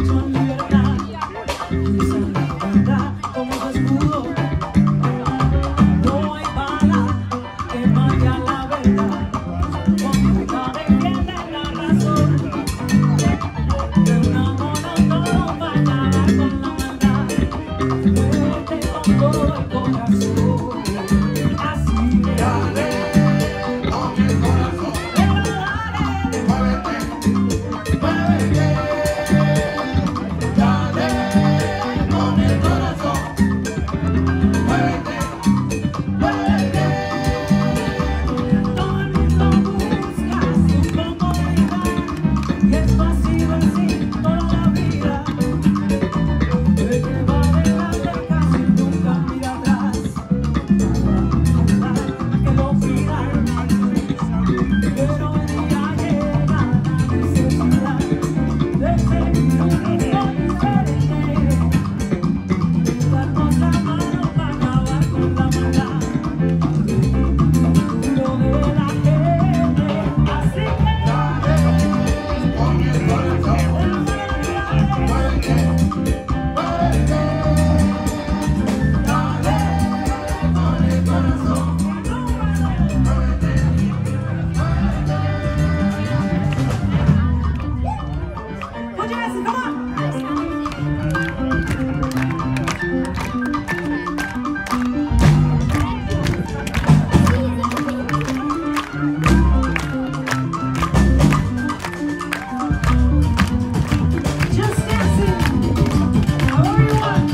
con libertad, cruzan la verdad como su escudo. No hay bala que mate a la verdad, cuando defienden la razón. De una mano todo para acabar con la maldad, muévete con todo el corazón. Así que dale con el corazón, pero dale, muévete, muévete. Dale con el corazón, muévete, muévete. Todo el mundo busca su comodidad, y esto ha sido así toda la vida. El que va adelante casi nunca mira atrás, que lo pidan, pero un día llega la necesidad de seguir un mundo diferente, darnos la mano para acabar con la maldad, lo de la gente. Así que dale con el corazón, muévete, muévete. Dale con el corazón, muévete, muévete. Put your hands, come on. Just dancing, however you want.